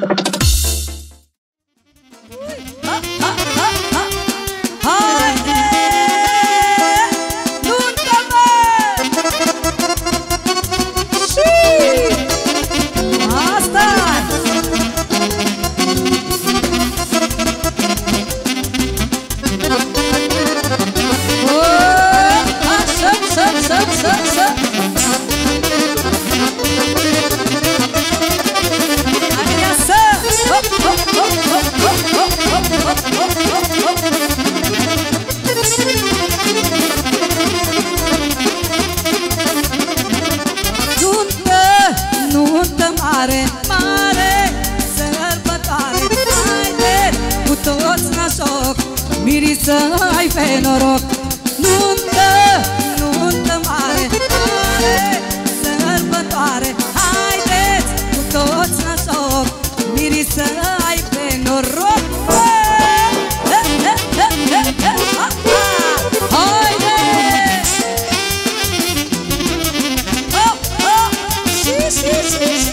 Ai pe noroc, nuntă, nuntă mare, mare, sărbătoare. Haideți cu toți la joc, miriță, ai pe noroc. Haideți! Oh, oh, și.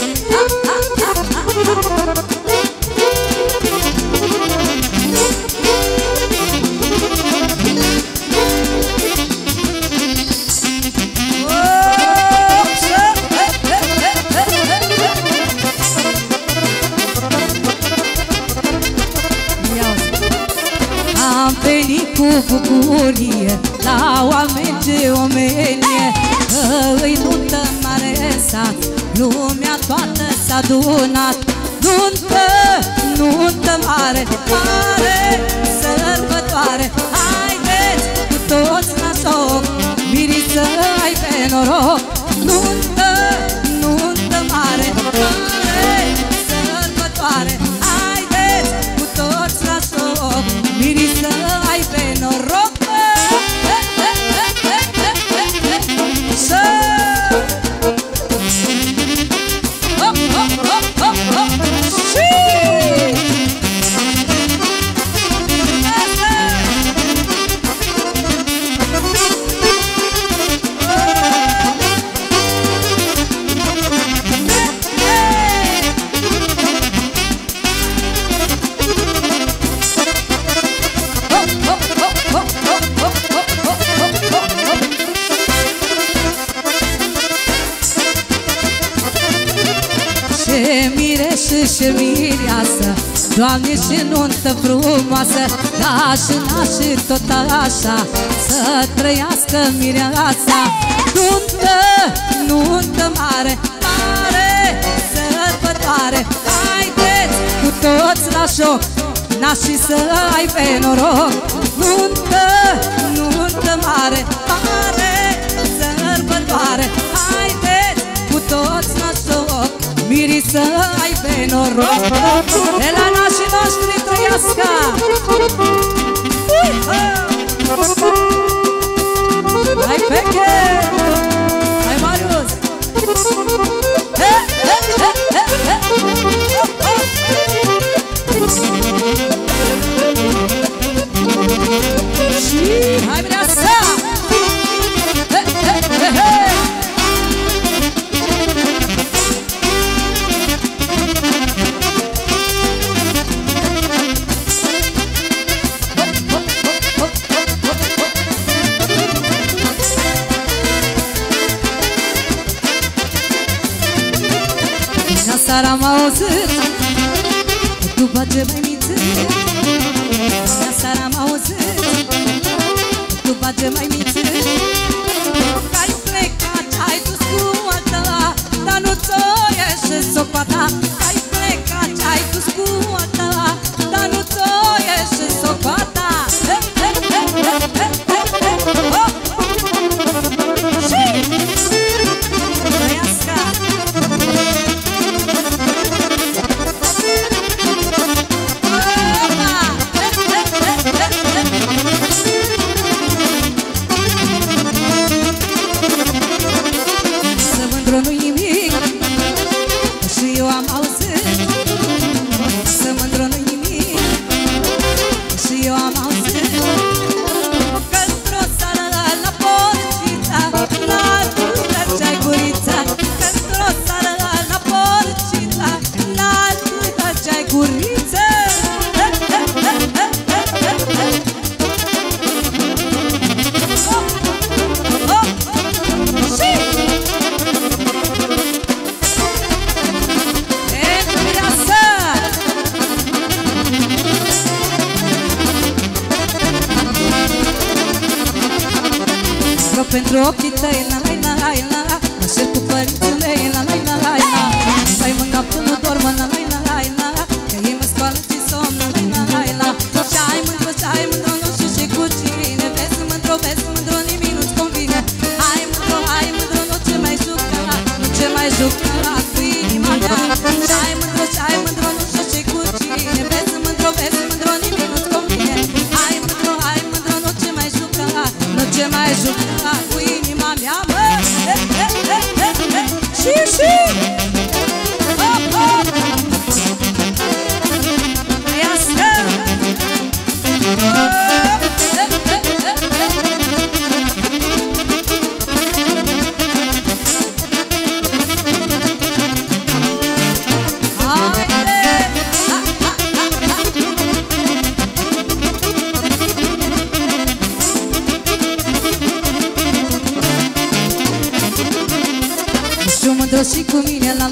Cu bucurie la oameni ce omenie, că îi nuntă mare sat, lumea toată s-a adunat. Nuntă, nuntă mare, mare, sărbătoare. Haideți cu toți la joc, miriță, ai pe noroc. Nuntă, nuntă mare, mare, sărbătoare. Haideți cu toți la joc, miriță, ai pe noroc. Și mireasă, Doamne, și nuntă frumoasă, da și nașii tot așa, să trăiască mireasa. Nuntă, nuntă mare, mare, sărbătoare. Haideți cu toți la joc, nașii să ai pe noroc. Nuntă, nuntă mare, mare, sărbătoare. Haideți cu toți la joc, miriță, ai pe noroc. De la nașii noștri trăiască. Hai Peche, hai Marius. Și hai Mireasa. Seara am auzit după ce m-ai mințit. Seara am auzit după ce m-ai mințit, că ai plecat, ai dus cu alta, dar nu ți-o ieși sopa ta. Ai plecat, ai dus cu alta, dar nu ți-o ieși sopa ta.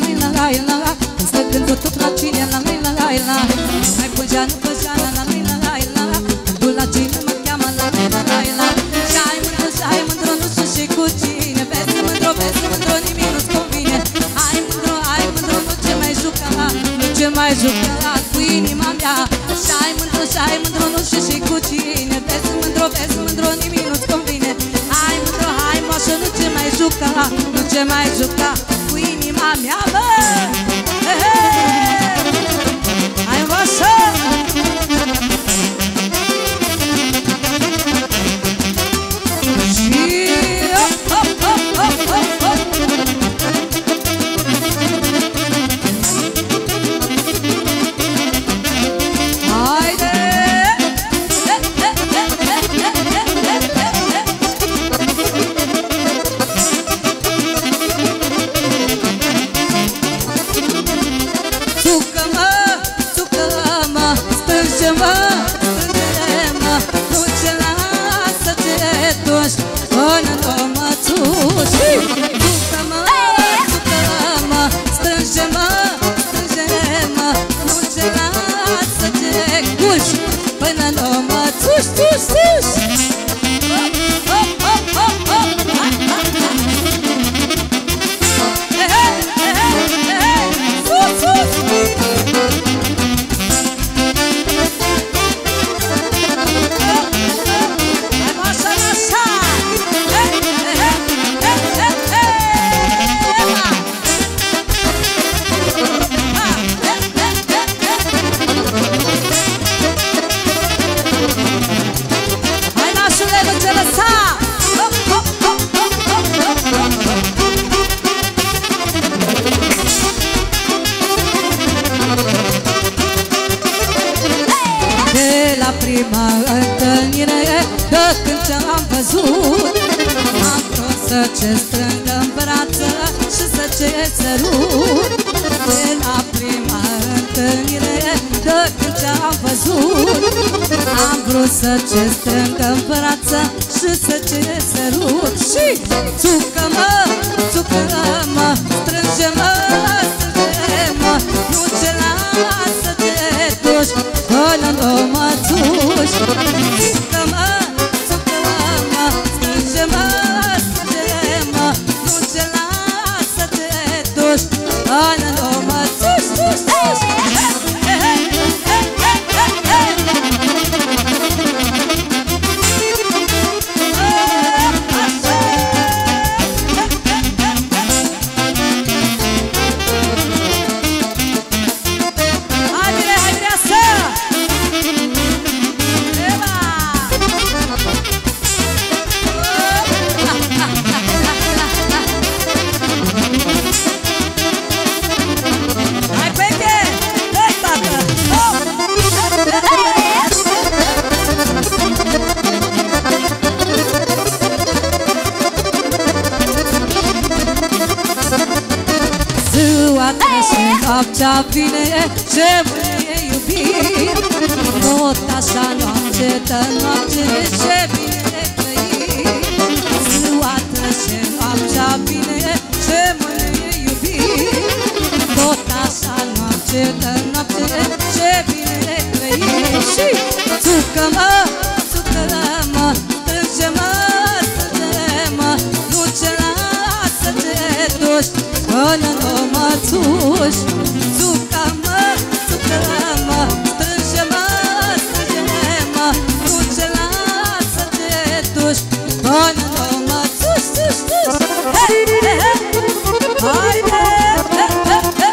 la la la la. Când stă gândul tot la cine, la la la la la. Nu mai plângea, nu plângea, la la la la la la. Gândul la cine mă cheamă, la la la la la. Și ai mândru, nu știu și cu cine. Vezi mândru, nimic nu-ți convine. Hai mândru, nu ce mai juca, nu ce mai juca cu inima mea. Și ai mândru, nu știu și cu cine. Vezi mândru, nimic nu-ți convine. Hai mândru, hai moșă, nu ce mai juca, nu ce mai juca cu inima mea, bă! Hai moșă! Și hop, hop, hop, hop, hop! Haide! Țucă-mă, strânge-mă, strânge-mă, nu ce lasă ce duci până nu mă țuci. Țucă-mă, țucă-mă, strânge-mă, strânge-mă, nu ce lasă ce duci până nu mă țuci, țuci, țuci. Hop, hop, hop, hop, hai, hai, hai. Sus, sus. Hai nașule, nu te lăsa! Hop, hop, hop, hop, hop, hop, hop, hop. De la prima întâlnire, de când te-am văzut, am vrut să ce strâng în brață și să ce sărut. De la prima întâlnire, de când te-am văzut, am vrut să ce strâng în brață și să ce sărut. Și țucă-mă, țucă-mă, strânge-mă, strânge-mă, nu ce lasă te duci până nu mă țuci. Țucă-mă, țucă-mă, strânge-mă, strânge-mă, nu ce lasă te duci până nu mă țuci, țuci, țuci. Ziua trece, noaptea vine, ce mâine iubim. Tot așa noapte de noapte, ce bine trăim. Ziua trece, noaptea vine, ce mâine iubim. Tot așa noapte de noapte, ce bine trăim. Și țucă-mă, țucă-mă, strânge-mă, strânge-mă, nu ce lasă te duci până nu mă țuci. Țucă-mă, țucă-mă, strânge-mă, strânge-mă, nu ce lasă te duci până nu mă țuci, țuci, țuci. Hei, hei, hei, haide, hei, hei, hei.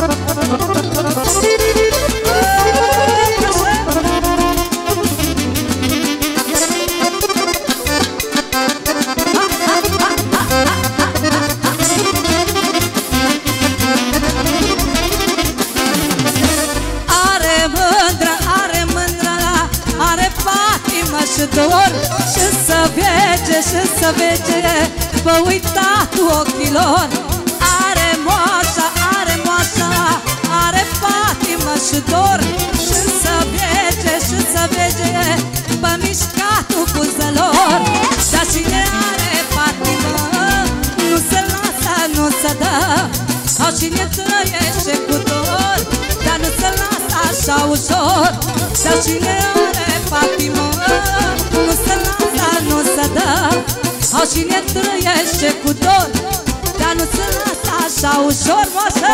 Și dor și să vege, și să vege vă uitatul ochilor. Are moașa, are patimă și dor și să vege, și să vege vă mișcatul buzelor. Dar cine are patimă nu se lasă, nu se dă. Sau cine trăiește cu dor, dar nu se lasă așa ușor. Dar cine are patimă, nu se lasă, nu se dă. Au cine trăiește cu dor, dar nu se lasă așa ușor. Moașă!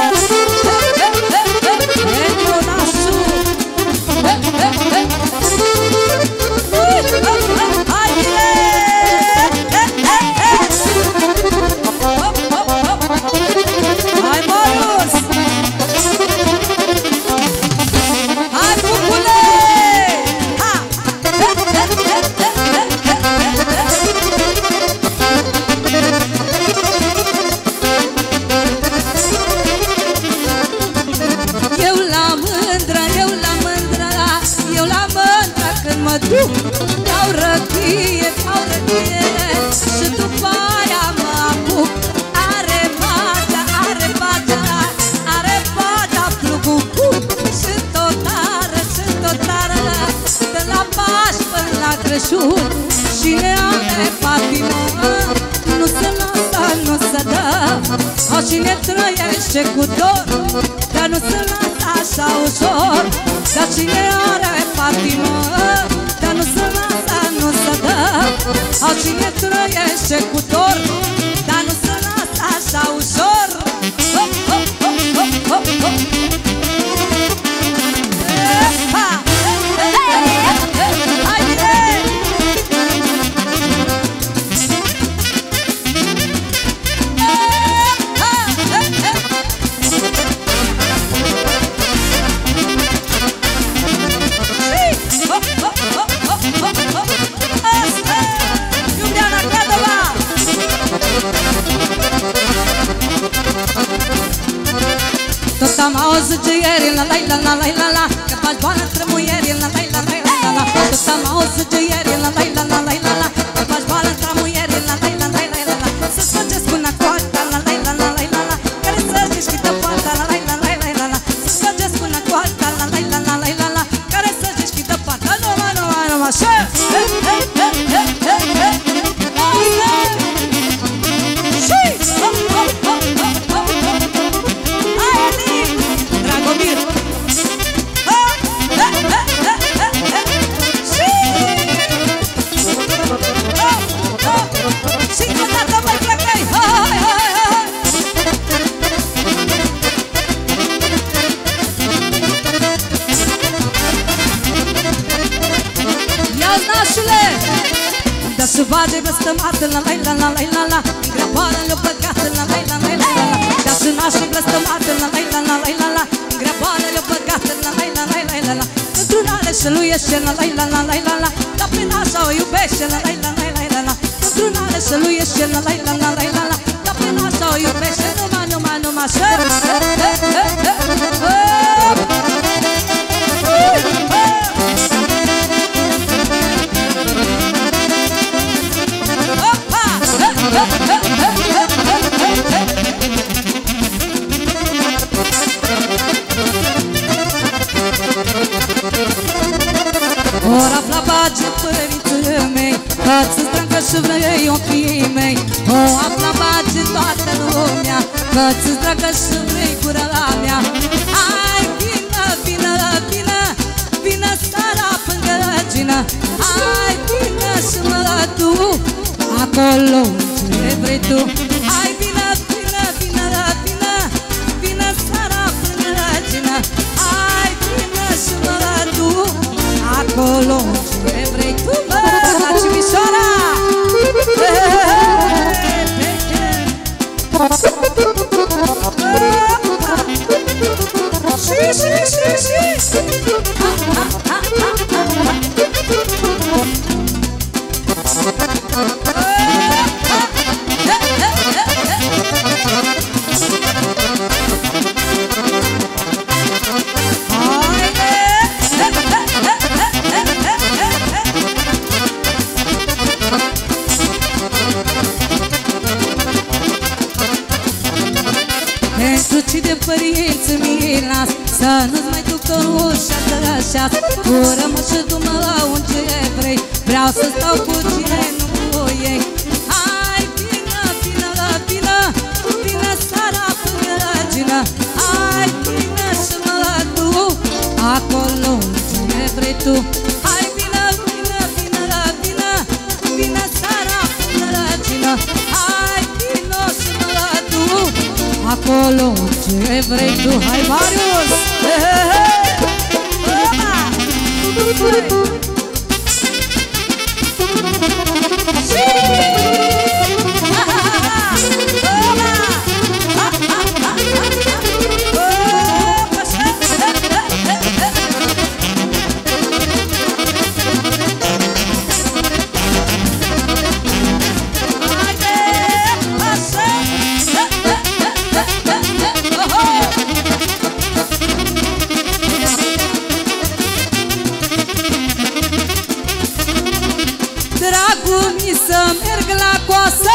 Pentru nașul! Hai bine! Hai Marius! Hai bucule! Ha! Eu la mândră, eu la mândră, eu la mândră când mă duc. Dau răchie, și după aia mă apuc. Are bagea, plugul cuc. Și tot tară, de la Paști până la Crăciun. Cine are patimă, nu se lasă, nu se dă. Au cine trăiește cu dor, dar nu se lasă așa ușor. Dar cine are patimă, dar nu se lasă, nu se dă. Au cine trăiește cu dor, dar nu se lasă așa ușor. Hop, hop, hop, hop, hop, hop. Hai bine! Tot am auzit ieri, la la la la la la la, că faci bani între muieri, la la la la la la. Tot am auzit ieri, la la la la la la la, că faci bani între muieri, la la la la la la. Să-ți faceți cu una coarta, la la la la la la, care să-ți deschidă poarta, la la la la la la. Să-ți faceți cu una coarta, la la la la la la, care să-ți deschidă poarta. Nu, așa. Dar se vade blăstămată, la la la la la la, Grăboară le-o băgată, la la la la la la. Dar se naște blăstămată, la la la la la la, Grăboară le-o băgată, la la la la la la. Într-unare și lui ește, la la la la la la, dar prin așa o iubește, la la la la la la. Într-unare și lui ește, la la la la la la, dar prin așa o iubește, numai așa. Ora la bage părinții mei, că-ți strângă și vrei ochii mei. O afla bage toată lumea, că-ți strângă și vrei gura mea. Hai, vină, vină, vină, vină seara până regină. Hai, vină și mă duc acolo unde vrei tu. Hai, vină, vină, vină, vină, vină seara până regină. Hai, vină și mă duc acolo unde vrei tu, mă, la Cimișoara! Pentru cine părinți mi las, să nu-ți mai duc dorul și-a așa. Ură-mă și du-mă la unde vrei, vreau să stau cu cine nu cu ei. Hai, vină, vină, vină, vină seara până regină. Hai, vină și mă du acolo unde vrei tu. Hai, vină, vină, vină, vină, vină seara până la cină. Hai, vină și mă du acolo unde vrei tu. Hai, Marius! Dragul mi să merg la coasă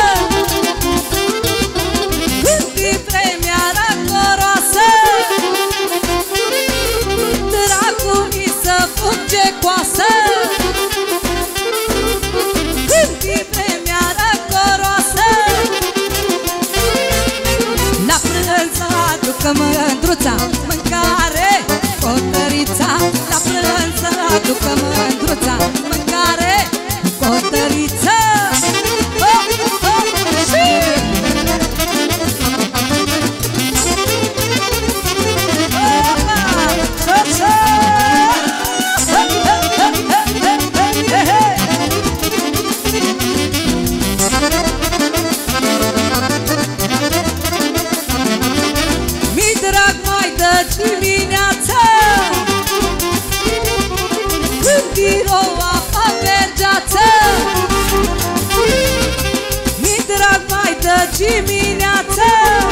când-i premiara coroasă. Dragul mi să fuge coasă când-i premiara coroasă. La prânz aducă mândruța mâncare, cotărița. La prânz aducă mândruța mâncare, cotăriță. Mi drag mai de dimineață când-i roa apa vergeață. Mi drag mai de dimineață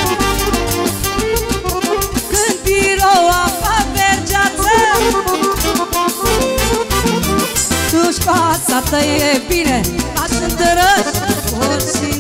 când-i roa apa vergeață. Tu-și fața ta e bine, aș întărăși orice